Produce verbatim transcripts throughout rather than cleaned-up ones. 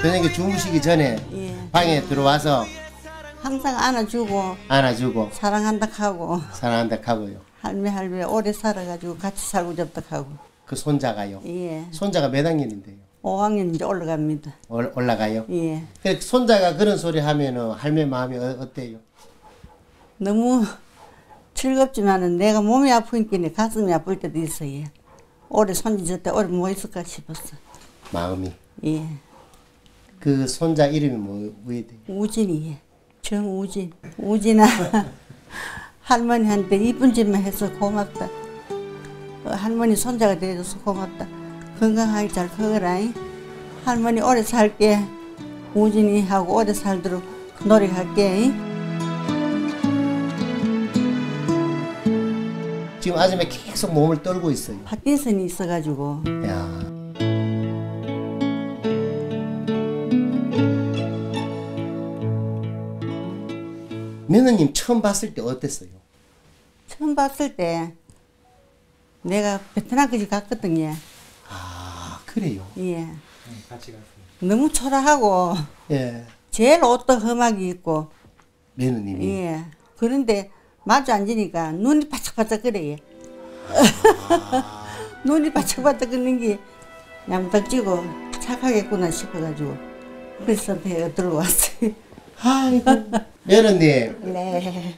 저녁에 주무시기 전에 예. 방에 들어와서 항상 안아주고 안아주고 사랑한다 하고 사랑한다 하고요. 할매 할매 오래 살아가지고 같이 살고 잡다 하고. 그 손자가요. 예. 손자가 몇 학년인데요? 오 학년 이제 올라갑니다. 올, 올라가요? 예. 그 손자가 그런 소리 하면은 할매 마음이 어, 어때요? 너무 즐겁지만은 내가 몸이 아프니까 가슴이 아플 때도 있어요. 오래 손지 졌대 오래 뭐 있을까 싶었어. 마음이. 예. 그 손자 이름이 뭐, 뭐예요? 우진이. 정우진. 우진아. 할머니한테 이쁜 짓만 해서 고맙다. 어, 할머니 손자가 돼줘서 고맙다. 건강하게 잘 커거라잉. 할머니 오래 살게. 우진이하고 오래 살도록 노력할게. 지금 아줌마 계속 몸을 떨고 있어요. 파킨슨이 있어가지고. 야. 며느님 처음 봤을 때 어땠어요? 처음 봤을 때 내가 베트남까지 갔거든요. 아, 그래요? 예. 응, 같이 갔어요. 너무 초라하고 예. 제일 옷도 험하게 입고. 며느님이. 예. 그런데 마주 앉으니까 눈이 바짝바짝 그래요. 아. 눈이 바짝바짝 끓는 게 얌덕지고 착하겠구나 싶어가지고 그래서 배가 들어왔어요. 아이고. 며느님. 네.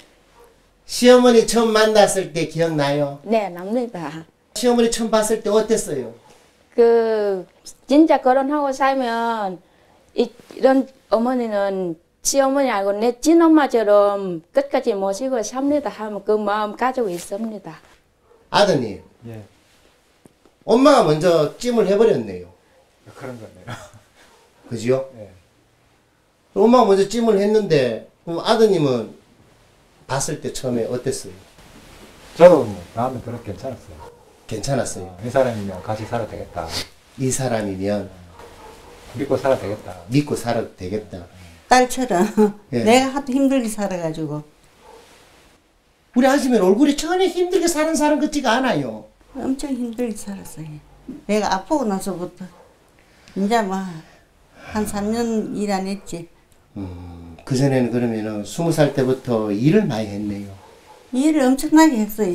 시어머니 처음 만났을 때 기억나요? 네, 납니다. 시어머니 처음 봤을 때 어땠어요? 그, 진짜 결혼하고 살면, 이, 이런 어머니는 시어머니 알고 내 친엄마처럼 끝까지 모시고 삽니다 하면 그 마음 가지고 있습니다. 아드님. 예, 엄마가 먼저 찜을 해버렸네요. 그런 거네요. 그지요? 예. 엄마가 먼저 찜을 했는데 그럼 아드님은 봤을 때 처음에 어땠어요? 저도 뭐 마음이 그렇게 괜찮았어요. 괜찮았어요. 어, 이 사람이면 같이 살아도 되겠다. 이 사람이면 믿고 살아도 되겠다. 믿고 살아도 되겠다. 딸처럼 예. 내가 하도 힘들게 살아가지고 우리 아줌마는 얼굴이 전혀 힘들게 사는 사람 같지가 않아요. 엄청 힘들게 살았어요. 내가 아프고 나서부터 이제 뭐 한 삼 년 일 안 했지. 음, 그전에는 그러면은 스무 살 때부터 일을 많이 했네요. 일을 엄청나게 했어요.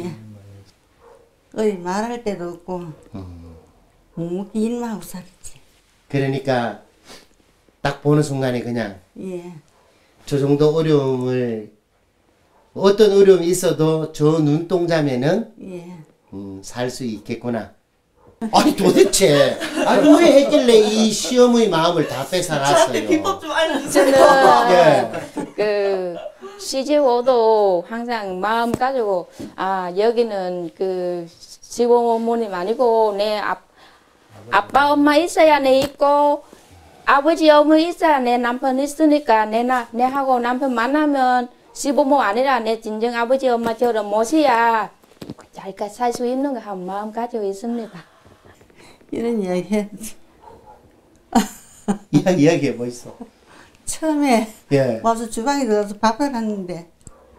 어디 말할 데도 없고 음, 묵묵히 일만 하고 살았지. 그러니까 딱 보는 순간에 그냥 예. 저 정도 어려움을 어떤 어려움이 있어도 저 눈동자면은 예. 음, 살 수 있겠구나. 아니 도대체 아니 왜 했길래 이 시어머니 마음을 다 뺏어갔어요? 비법 좀 알려주세요. 저는 예. 그 시집 오도 항상 마음 가지고 아 여기는 그 시부모님 아니고 내 앞, 아빠 엄마 있어야 내 있고 아버지 어머니 있어야 내 남편 있으니까 내나 내하고 남편 만나면 시부모 아니라 내 진정 아버지 엄마처럼 모셔야 잘까 살 수 있는 거 한 마음 가지고 있습니다. 이런 이야기 해. 이야기 이야기해 뭐 있어? 처음에 예. 와서 주방에 들어가서 밥을 하는데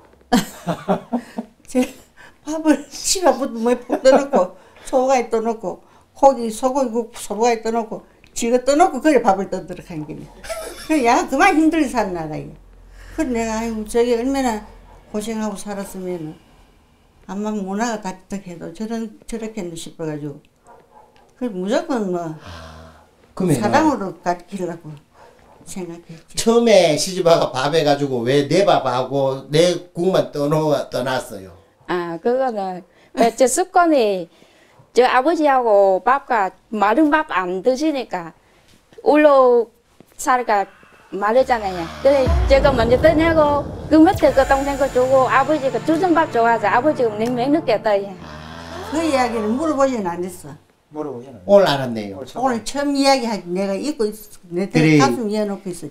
제 밥을 치마부터 뭐에 푹 떠놓고 소고기에 떠놓고 고기 소고기 국 소고기에 떠놓고 지가 떠놓고 그래 밥을 떠들어 한 게네. 그래 야 그만 힘들게 살나라 이게. 그래 내가 아이고 저기 얼마나 고생하고 살았으면은 아마 문화가 따뜻해도 저런 저렇게 싶어가지고 그 무조건 뭐 그러면 사랑으로 가르치려고 생각했지. 처음에 시집와가 밥 해가지고 왜 내 밥하고 내 국만 떠놓 떠났어요? 아, 그거는, 왜 저 습관이, 저 아버지하고 밥과 마른 밥 안 드시니까, 울로 살까 말했잖아요. 그래, 제가 먼저 떠내고, 그 밑에 그 동생 거 주고, 아버지가 주전밥 좋아해서 아버지가 냉면 늦게 떠요. 그 이야기를 물어보지는 않았어. 물어보시는 오늘 알았네요. 오늘 처음 오늘 처음 이야기하기 내가 잊고 있었어. 내 그래. 가슴 이어놓고 있었지.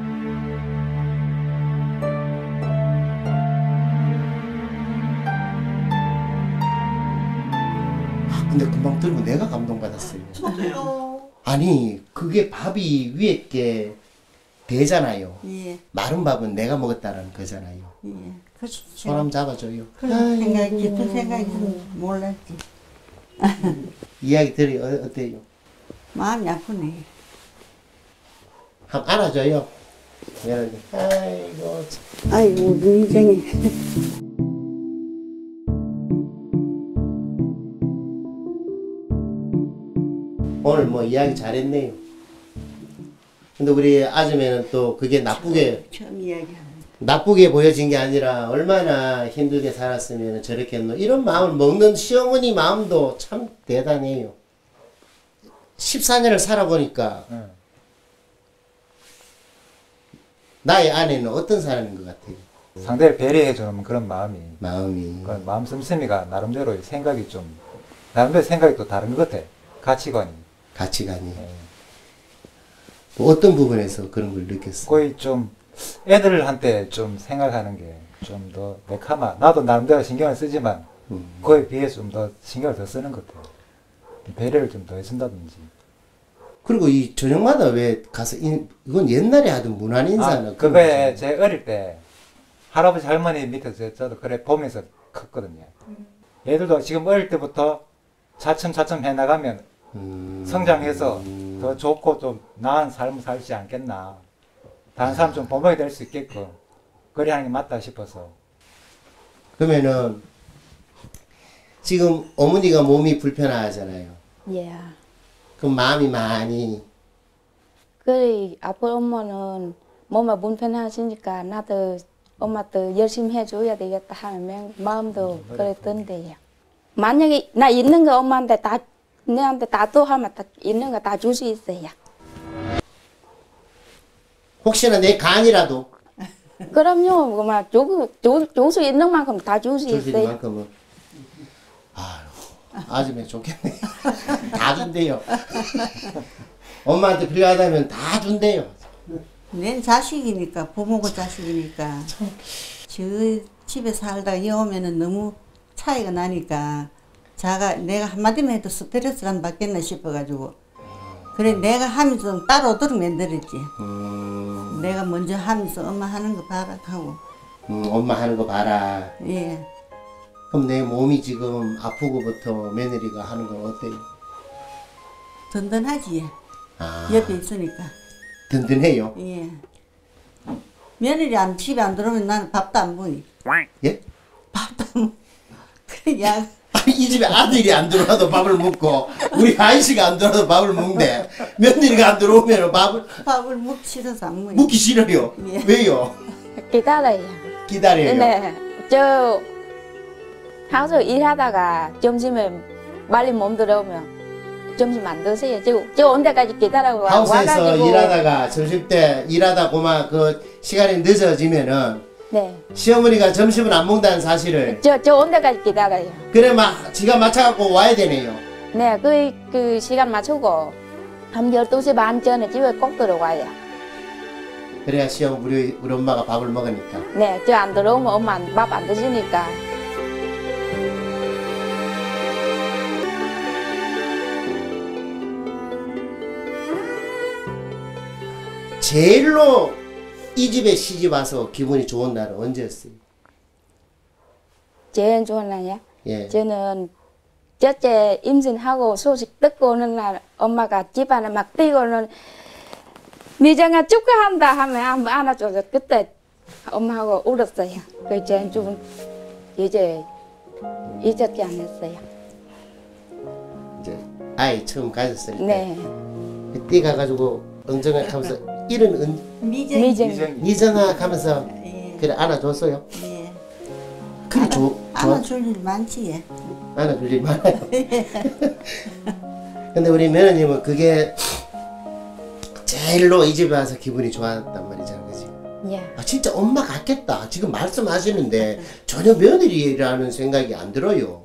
근데 금방 들고 내가 감동받았어요. 저도요. 아니 그게 밥이 위에 게 되잖아요. 예, 마른 밥은 내가 먹었다는 거잖아요. 예. 그 손 한번 잡아줘요. 그런 생각이 깊은 생각이 있으면 몰랐지. 이야기 들이 어, 어때요? 마음이 아프네. 한번 안아줘요. 며느리. 아이고. 참. 아이고 우리 미정이. 오늘 뭐 이야기 잘했네요. 근데 우리 아줌매는 또 그게 나쁘게 처음 이야기하는. 나쁘게 보여진 게 아니라 얼마나 힘들게 살았으면 저렇게 했노. 이런 마음을 먹는 시어머니 마음도 참 대단해요. 십사 년을 살아보니까 응. 나의 아내는 어떤 사람인 것 같아요? 상대를 배려해주는 그런 마음이, 마음이. 그런 마음 씀씀이가 나름대로 생각이 좀, 나름대로 생각이 또 다른 것 같아. 가치관이. 가치관이. 예. 뭐 어떤 부분에서 그런 걸 느꼈어요? 거의 좀 애들한테 좀 생각하는 게 좀 더 매카마. 나도 나름대로 신경을 쓰지만 음. 그거에 비해서 좀 더 신경을 더 쓰는 것 같아요. 배려를 좀 더 해준다든지. 그리고 이 저녁마다 왜 가서 인, 이건 옛날에 하던 문안 인사는 아, 그거에 제 어릴 때 할아버지 할머니 밑에서 저도 그래 보면서 컸거든요. 얘들도 지금 어릴 때부터 차츰차츰 해나가면 음, 성장해서 음, 더 좋고 좀 나은 삶을 살지 않겠나. 다른 사람 좀 본보기 될 수 있게끔 그리 하는 게 맞다 싶어서. 그러면은 지금 어머니가 몸이 불편하잖아요. 예. 그럼 마음이 많이 그래 아빠 엄마는 몸이 불편하시니까 나도 엄마도 열심히 해줘야 되겠다 하면 마음도 그랬던데요. 만약에 나 있는 거 엄마한테 다 내한테 다 또 하면 다 있는 거 다 줄 수 있어요. 혹시나 내 간이라도 그럼요. 그만 줄수 있는 만큼 다 줄 수 줄 수 있는 있어요. 만큼은 아유 아줌마 좋겠네. 다 준대요. 엄마한테 필요하다면 다 준대요. 내 자식이니까 부모고 자식이니까 저 집에 살다가 이 오면은 너무 차이가 나니까 자가 내가 한마디만 해도 스트레스가 안 받겠나 싶어가지고 그래 내가 하면서 따라오도록 만들었지. 음, 내가 먼저 하면서 엄마 하는 거 봐라 하고. 음, 엄마 하는 거 봐라. 예. 그럼 내 몸이 지금 아프고부터 며느리가 하는 건 어때요? 든든하지. 아, 옆에 있으니까. 든든해요. 예. 며느리 안 집에 안 들어오면 나는 밥도 안 먹이. 예? 밥도 안 먹. 그래 야. 아니, 이 집에 아들이 안 들어와도 밥을 먹고 우리 아이씨가 안 들어와도 밥을 먹는데 며느리가 안 들어오면 밥을 밥을 먹기 싫어서 안 먹이. 먹기 싫어요. 예. 왜요? 기다려요. 기다려요. 네. 저 하우스 일하다가 점심에 빨리 몸 들어오면 점심 안 드세요. 저, 저 온 데까지 기다리고 와- 하우스에서 와가지고 일하다가 점심 때 일하다 고만 그 시간이 늦어지면은 네. 시어머니가 점심을 안 먹는다는 사실을 저 저 온 데까지 기다려요. 그래 막 지가 맞춰갖고 와야 되네요. 네, 그, 그 시간 맞추고 한 열두 시 반 전에 집에 꼭 들어와요. 그래야 시어머니 우리, 우리 엄마가 밥을 먹으니까. 네, 저 안 들어오면 엄마 밥 안 드시니까. 제일로 이 집에 시집 와서 기분이 좋은 날은 언제였어요? 제일 좋은 날이야? 예. 저는 첫째 임신하고 소식 듣고 오는 날 엄마가 집안에 막 뛰고는 미정아 축하한다 하면 한번 안아줘서 그때 엄마하고 울었어요. 그 제일 좋은 이제 잊었지 않았어요. 이제 아이 처음 가졌을 때. 네. 그때 가가지고 엉정아 하면서 이런 은, 미정. 미정. 미정이. 이정아 하면서 예. 그래 안아줬어요. 예. 그래 좋 좋아. 안아줄 일 많지. 예. 안아줄 일 많아요. 근데 우리 며느님은 그게 제일로 이 집에 와서 기분이 좋았단 말이잖아, 그지? 예. 아 진짜 엄마 같겠다. 지금 말씀하시는데 전혀 며느리라는 생각이 안 들어요.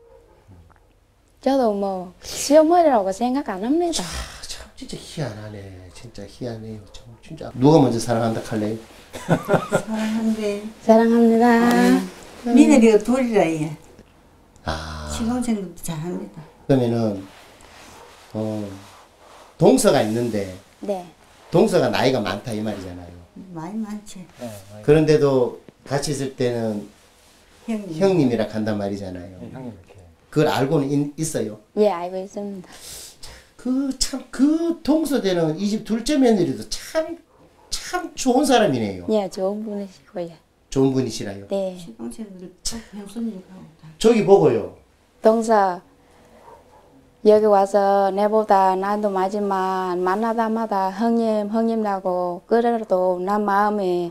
저도 뭐 시어머니라고 생각 안 합니다. 아, 참 진짜 희한하네. 진짜 희한해요. 참 진짜 누가 먼저 사랑한다 할래요? 사랑한대. 사랑합니다. 며느리가 둘이라 예. 아 시동생도 잘합니다. 그러면은 어 동서가 있는데 네. 동서가 나이가 많다 이 말이잖아요. 많이 많지. 네, 많이- 그런데도 같이 있을 때는 형님. 형님이라 한단 말이잖아요. 네, 형님 이렇게. 그걸 알고는 인- 있어요. 예, 알고 있습니다. 그 참 그 동서되는 이 집 둘째 며느리도 참 참 좋은 사람이네요. 예, 좋은 분이시고요. 좋은 분이시라요. 네. 시동생들 형수님하고 다. 저기 보고요. 동서 여기 와서 내보다 나도 맞지만 만나다마다 형님 형님라고 그래도 나 마음에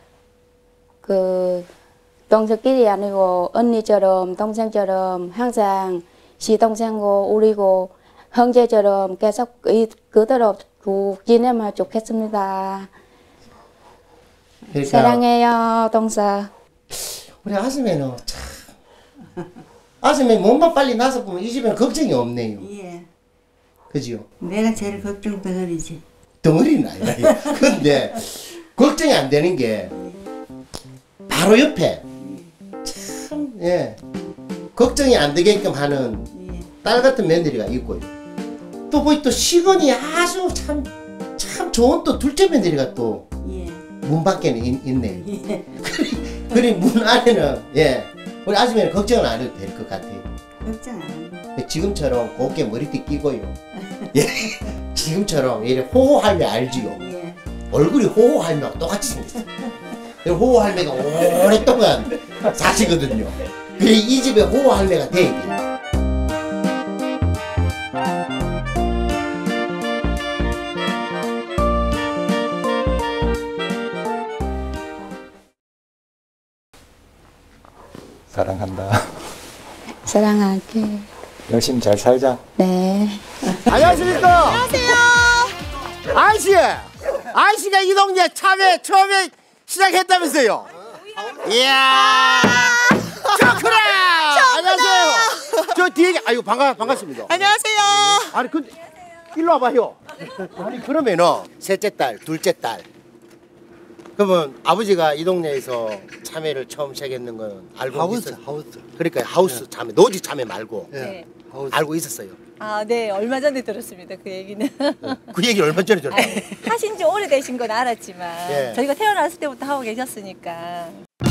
그 동서끼리 아니고 언니처럼 동생처럼 항상 시동생고 우리고 형제처럼 계속 이, 그대로 쭉 지내면 좋겠습니다. 그러니까 사랑해요 동서. 우리 아줌매는 참 아줌매 몸만 빨리 나서 보면 이 집에는 걱정이 없네요. 예. 그지요? 내가 제일 걱정 덩어리지. 덩어리는 아니라. 근데 걱정이 안 되는 게 바로 옆에 참 예 걱정이 안 되게끔 하는 예. 딸 같은 며느리가 있고요. 또 보이 또 시건이 아주 참 참 좋은 또 둘째 며느리가 또 문 예. 밖에는 있, 있네요. 예. 그리 문 안에는 예 우리 아줌매는 걱정을 안 해도 될 것 같아요. 걱정 안 한다. 지금처럼 곱게 머리띠 끼고요. 예 지금처럼 이래 호호 할매 알지요? 예. 얼굴이 호호 할매하고 똑같이 생겼어요. 호호 할매가 오랫동안 사시거든요. 그래 이 집에 호호 할매가 돼야 돼요. 사랑한다. 사랑할게. 열심히 잘 살자. 네. 안녕하십니까? 안녕하세요. 아이씨, 아이씨가 이 동네 참외 처음에 시작했다면서요? 이야, 좋구나. 안녕하세요. 저 뒤에 아유 반가 반갑습니다. 안녕하세요. 아니 근데 일로 와봐요. 아니 그러면은 셋째 딸, 둘째 딸. 그러면 아버지가 이 동네에서 참외를 처음 시작했는 건 알고 하우스, 있었어요? 하우스. 그러니까 하우스 참외, 노지 참외 말고 예. 네. 하우스. 알고 있었어요. 아, 네. 얼마 전에 들었습니다. 그 얘기는. 그 얘기 얼마 전에 들었어요. 하신 지 오래되신 건 알았지만 예. 저희가 태어났을 때부터 하고 계셨으니까.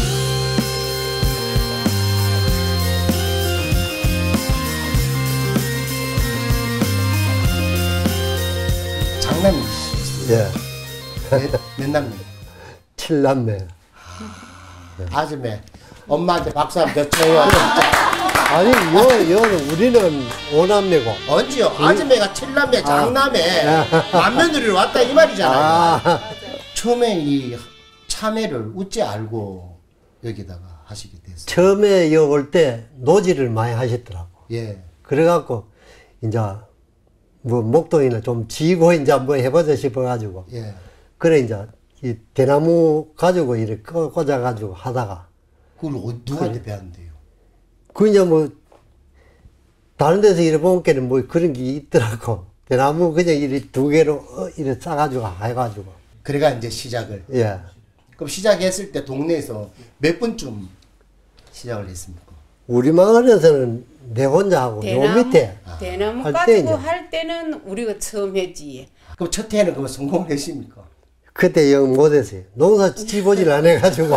장남이시죠? 예, 몇, 몇 남매? 칠남매. 아줌매 엄마한테 박수 한번 더 쳐요. 아니, 요, 요는 우리는 오남매고. 언제요? 아줌매가 칠남매, 장남매, 만며느리로 왔다 이 말이잖아요. 아, 처음에 이 참외를 어찌 알고 여기다가 하시게 됐어요? 처음에 여 올 때 노지를 많이 하셨더라고. 예. 그래갖고, 이제, 뭐, 목동이나 좀 지고 이제 뭐 해보자 싶어가지고. 예. 그래, 이제, 이 대나무 가지고 이렇게 꽂- 꽂아가지고 하다가. 그걸 어- 누구한테 배웠는데요? 그 이제 뭐, 다른 데서 이래 보니까는 뭐 그런 게 있더라고. 대나무 그냥 이렇게 두 개로 어, 이렇게 싸가지고 해가지고. 그래가 이제 시작을. 예. 그럼 시작했을 때 동네에서 몇 분쯤 시작을 했습니까? 우리 마을에서는 내 혼자 하고, 요 대나무, 밑에. 대나무 할 때 가지고 이제. 할 때는 우리가 처음 했지. 그럼 첫 해는 그럼 성공했습니까? 그때 영 못했어요. 농사 지보질 안 해가지고.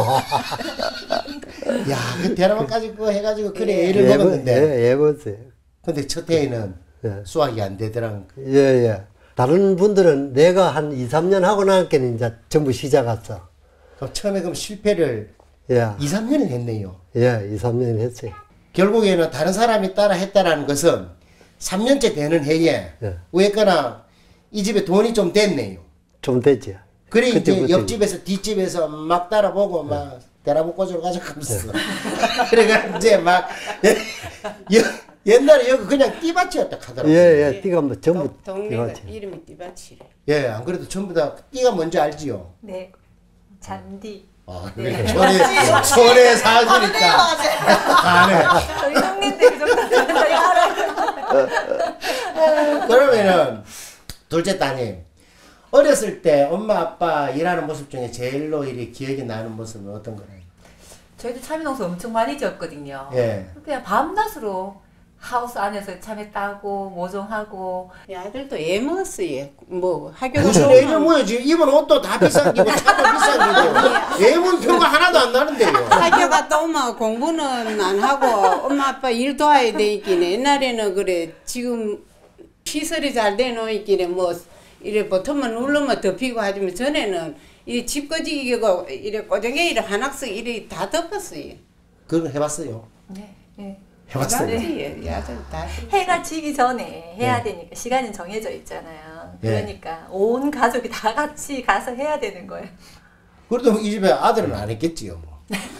야, 그 대나무까지 그거 해가지고 그래 애를 예, 먹었는데. 예, 예, 먹었어요. 근데 첫 해에는 예. 수확이 안 되더란. 예, 예. 다른 분들은 내가 한 이, 삼 년 하고 나니까는 이제 전부 시작했어. 그럼 처음에 그럼 실패를 예. 이, 삼 년을 했네요. 예, 이, 삼 년 했어요. 결국에는 다른 사람이 따라 했다라는 것은 삼 년째 되는 해에 예. 왜거나 이 집에 돈이 좀 됐네요. 좀 됐지. 그래 이제 그때부터 옆집에서 뒷집에서 막 따라보고 막 대나무 꽂으러 가져가면서 그래가 이제 막 예, 옛날에 여기 그냥 띠밭이었다 예, 하더라고요. 예. 띠가 뭐 전부 동- 동네가 띠같이. 이름이 띠밭이래. 예, 안 그래도 전부 다 띠가 뭔지 알지요? 네. 잔디. 아, 그래. 손에, 손에 사시니까. 아네. 저희 형님들 그 정도 저희 알아요. 그러면은, 둘째 따님, 어렸을 때 엄마, 아빠 일하는 모습 중에 제일로 이리 기억이 나는 모습은 어떤 거예요? 저희도 참외농사 엄청 많이 지었거든요. 예. 그냥 밤낮으로 하우스 안에서 참외 따고 모종하고 아들도 애 먹었어요. 뭐 학교가 무슨 애를 뭐야 지금 입은 옷도 다 비싼 기고 차도 비싼 기고 애문 표가 하나도 안 나는데요. 학교 갔다 오면 공부는 안 하고 엄마 아빠 일 도와야 되긴 옛날에는 그래 지금 시설이 잘 되노 있기래 뭐 이래 버튼만 누르면 덮이고 하지만 전에는 이 집거지기고 이래 꼬쟁이 이래 한학석 이래 다 덮었어요. 그걸 해봤어요. 네. 네. 해봤어요. 네. 야들 다. 해가 지기 전에 해야 네. 되니까 시간이 정해져 있잖아요. 네. 그러니까 온 가족이 다 같이 가서 해야 되는 거예요. 그래도 이 집에 아들은 안 했겠지요. 뭐.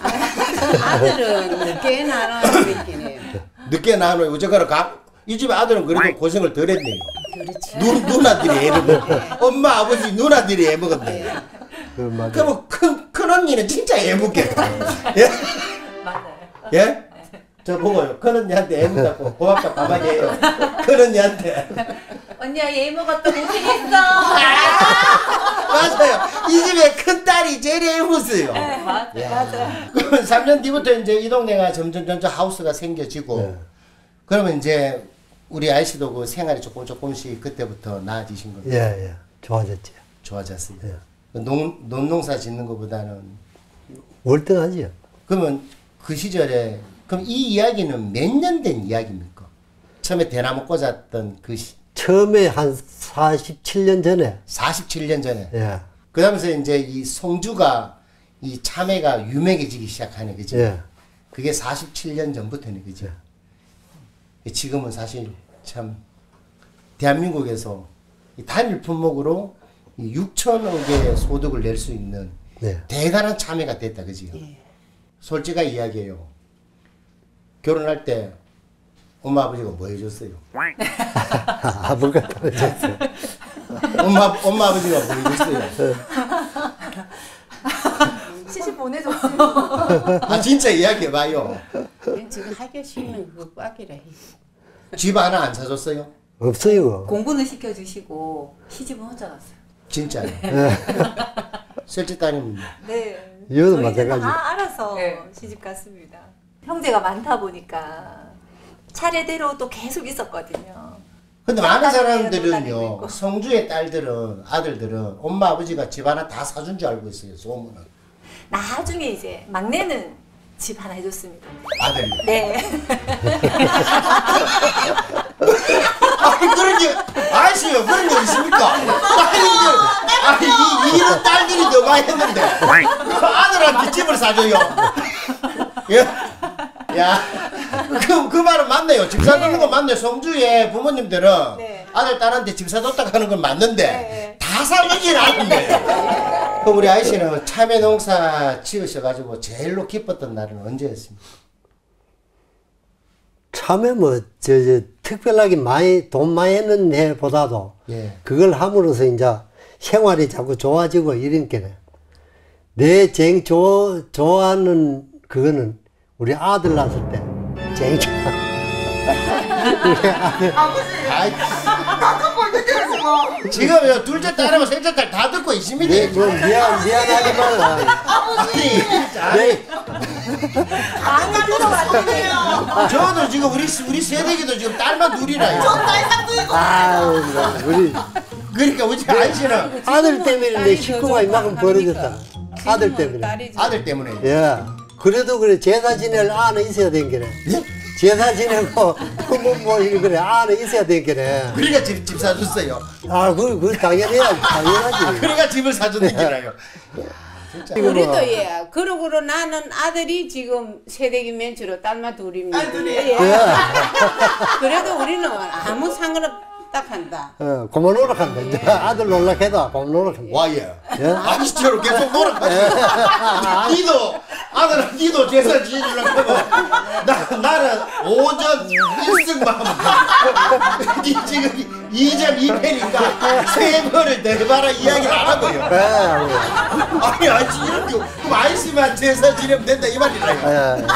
아들은 늦게 나눠 있긴 해요. 늦게 나눠 어제가라 가. 이 집에 아들은 그래도 고생을 덜 했네요. 그렇지. 누, 누나들이 애를 먹고 엄마 아버지 누나들이 애 먹었네. 그 맞아. 그러면 큰, 큰 언니는 진짜 애 먹겠다. 예? 맞아요. 예? 저 보고요. 큰 언니한테 애 먹다고 고맙다 가만히 해요. 큰 언니한테. 언니야 얘 먹었다 고생했어. 맞아요. 이 집에 큰 딸이 제일 애 먹었어요. 네, 맞, 맞아요. 그러면 삼 년 뒤부터 이제 이 동네가 점점 점점 하우스가 생겨지고 네. 그러면 이제 우리 아이씨도 그 생활이 조금 조금씩 그때부터 나아지신 겁니다. 예, 예. 좋아졌지. 좋아졌습니다. 예. 농, 논농사 짓는 것보다는 월등하지요. 그러면 그 시절에 그럼 이 이야기는 몇 년 된 이야기입니까? 처음에 대나무 꽂았던 그 시, 처음에 한 사십칠 년 전에. 사십칠 년 전에 예. 그 다음에 이제 이 송주가 이 참외가 유명해지기 시작하네 그죠? 예. 그게 사십칠 년 전부터네 그죠? 지금은 사실 참 대한민국에서 이 단일 품목으로 이 육천억의 소득을 낼 수 있는 네. 대단한 참외가 됐다 그지요? 예. 솔직한 이야기예요. 결혼할 때 엄마 아버지가 뭐 해줬어요? 아버가 떨어졌어요. 엄마 엄마 아버지가 뭐 해줬어요? 시집 보내줬지. 아 진짜 이야기해봐요. 지금 하기 싫는 그거 꽉이라 해. 집 하나 안 사줬어요? 없어요. 공부는 시켜주시고 시집은 혼자 갔어요. 진짜요? 셋째 따님 네. 이거도 저희는 마찬가지. 다 알아서 네. 시집 갔습니다. 형제가 많다 보니까 차례대로 또 계속 있었거든요. 근데 많은 딸내미 사람들은요 있고. 성주의 딸들은 아들들은 엄마 아버지가 집 하나 다 사준 줄 알고 있어요 소문은. 나중에 이제 막내는 집 하나 해줬습니다. 아들. 네. 아니 그런 게 아시요 그런 게 있습니까? 아니 이게 아니 이 이런 딸들이 더 많이 했는데 그 아들한테 집을 사줘요. 예? 야, 그, 그 말은 맞네요. 집 사주는 건 맞네요. 성주의 부모님들은 네. 아들 딸한테 집 사줬다고 하는 건 맞는데 네. 다 사주진 않는데. 그럼 우리 아이씨는 참외 농사 지으셔가지고 제일로 기뻤던 날은 언제였습니까? 참에 뭐, 저, 저, 특별하게 많이, 돈 많이 했는 해보다도, 예. 그걸 함으로써 이제 생활이 자꾸 좋아지고 이런게네. 내 제일 좋아, 좋아하는 그거는 우리 아들 낳았을 때, 제일 좋아. 우리 아들. 아이, 지금 둘째 딸하고 셋째 딸 다 듣고 있습니다. 네, 뭐, 미안, 미안하지만, 아니, 아니. 많이 들어왔네요. 저도 지금 우리 우리 세대기도 지금 딸만 둘이라요. 아유, 우리 그러니까 우리 아이씨는 아들 때문에 내 식구가 이만큼 벌어졌다. 아들 때문에. 딸이죠. 아들 때문에. 예. 그래도 그래, 제사 지낼 아는 있어야 되는 게네. 제사 지내고, 뭐, 뭐, 이래, 그래, 아는 있어야 되는 게네. 그러니까 집, 집 사줬어요. 아, 그, 그, 당연해야지, 당연하지. 그러니까 집을 사줬는 게라요. 우리도 예. 그러고 나는 아들이 지금 세대기 멘트로 딸만 둘입니다. 예. 그래도 우리는 아무 상관없다 한다. 어, 고만 노력한다. 이제 아들 놀락해도 고만 노력한다. 와, 예. 예? 아이씨처럼 계속 노력하지. 니도, 아들은 니도 제사 지내주려고 하면, 나, 나는 오전 일 승만 하면 니 지금 이 점 이 패니까 세 번을 내봐라 이야기를 안 하고요. 예, 아니, 아이씨, 이렇게, 그럼 아이씨만 제사 지내면 된다, 이 말이라요. 예.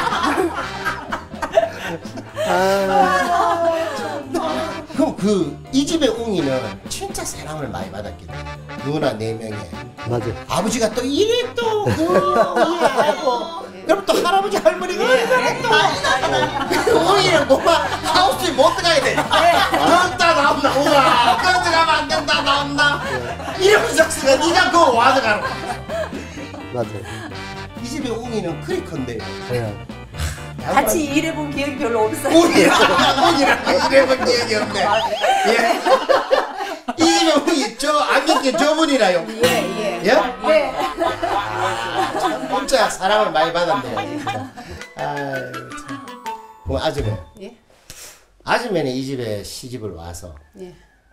아, 그럼 그 이 집의 웅이는 진짜 사랑을 많이 받았겠네. 누나 네 명에 맞아. 아버지가 또 이래 또 웅이하고 그럼 또 할아버지 할머니가 얼마나 또 웅이는 뭐가 하우스에 못 들어가야 돼. 걷다 나온다 웅아 걷다 가면 안 된다 나온다 이러면서 네가 그거 와서 가라. 맞아. 이 집의 웅이는 그리 큰데요. 예. 같이 일해본 기억이 별로 없어요. 운이랑 운이랑 일해본 기억이 없네. 예. 이 집에 운이 저 안경끼 저분이라요. 예, 예. 예? 네. 진짜 사랑을 많이 받았네요. 진짜. 아유 참. 그럼 아줌마. 예. 아줌마는 이 집에 시집을 와서 예.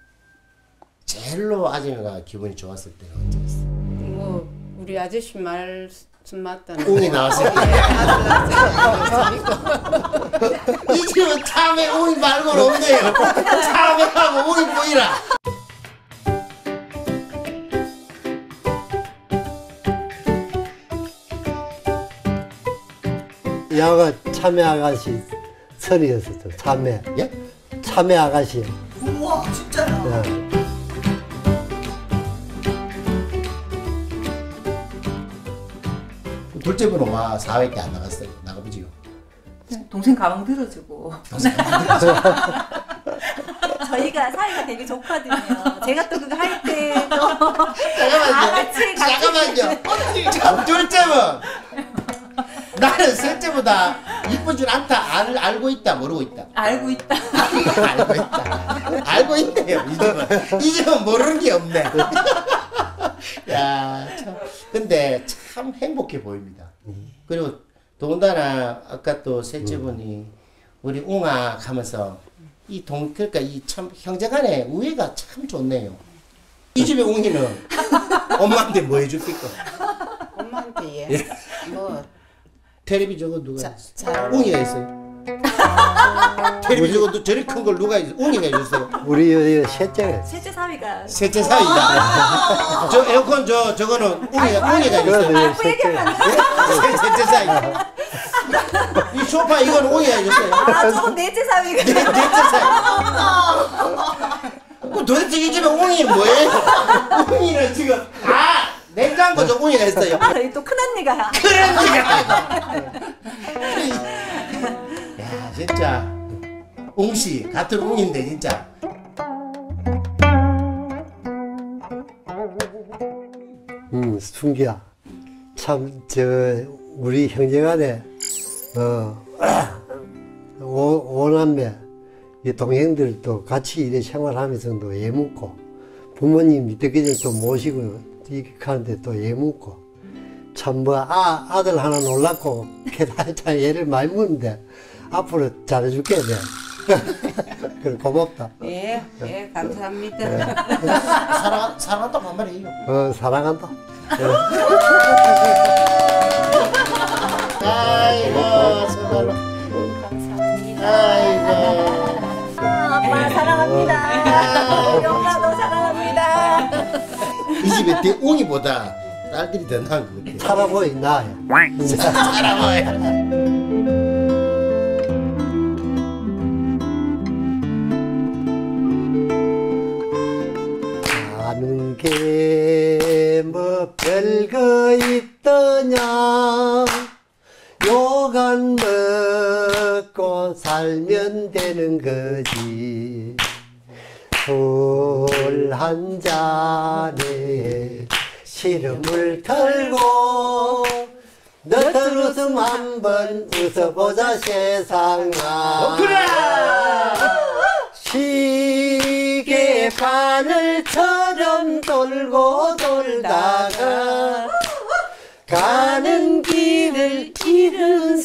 제일로 아줌마가 기분이 좋았을 때는 언제였어? 뭐 우리 아저씨 말씀 맞다는. 운이 나왔을 때. 이 집은 참에 운이 말고는 없네요. 참에하고 운이 보이라. 야가 참외 아가씨 선이었었죠. 참외. 예? 참외 아가씨. 우와 진짜요? 예. 둘째 분은 와 사 회께 안 나갔어요. 나가보지요. 동생 가방 들어주고. 저희가 사이가 되게 좋거든요. 제가 또 그거 할 때도 잠깐만요. 같이 같이 잠깐만요. 자, 둘째분. 나는 셋째보다 이쁘진 않다. 알, 알고 있다. 모르고 있다. 알고 있다. 알고 있다. 알고 있네요. 이 집은. 이 집은 모르는 게 없네. 야, 참. 근데 참 행복해 보입니다. 그리고 더군다나 아까 또 셋째분이 우리 웅아 하면서 이 동, 그러니까 이 참 형제간의 우애가 참 좋네요. 이 집의 웅이는 엄마한테 뭐 해줄까? 엄마한테 예. 예. 뭐 텔레비 저거 누가 자, 했어? 자. 웅이가 했어요. 텔레비 저거 저리 큰 걸 누가 했어? 웅이가 해줬어요. 우리 여 셋째. 셋째 사위가 셋째 사이다. 저 에어컨 저 저거는 웅이가 웅이가 해줬어요. 그래도 셋째. 셋- 셋째 사이. 이 소파 이건 웅이가 해줬어요. 아 조금 넷째 사위가 넷- 넷째 사이. 그 도대체 이 집에 웅이 뭐예요? 웅이는 지금 아 냉장고 저 웅이가 했어요. 아, 저희 또 큰언니가 그런 얘기가. 야 진짜 웅씨 같은 웅인데 진짜. 음, 순기야. 참, 저, 우리 형제간에, 어, 오, 오남매, 이 동생들도 같이 이래 생활하면서도 예묻고, 부모님 이때까지 또 모시고, 이렇게 하는데 또 예묻고, 참, 뭐, 아, 아들 하나 놀랐고, 참 얘를 많이 묻는데, 앞으로 잘해줄게, 내. 그래, 고맙다. 예, 예, 감사합니다. 사랑 사랑한다고 한 말이에요. 어, 사랑한다. 아이고 정말로. 아이고. 아빠 사랑합니다. 우리 엄마도 사랑합니다. 이 집에 대 웅이보다 딸들이 더 나은 것 같아요. 살아보이 나야. 사랑해. 사는 게 뭐 별거 있더냐 요간 먹고 살면 되는 거지 술 한 잔에 시름을 털고 너들 웃음 한번 웃어보자 세상아 시계 바늘처럼 돌고 돌다가 가는 길을 잃은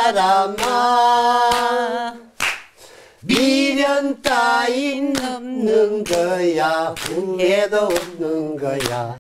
사람아 미련 따윈 없는 거야 후회도 없는 거야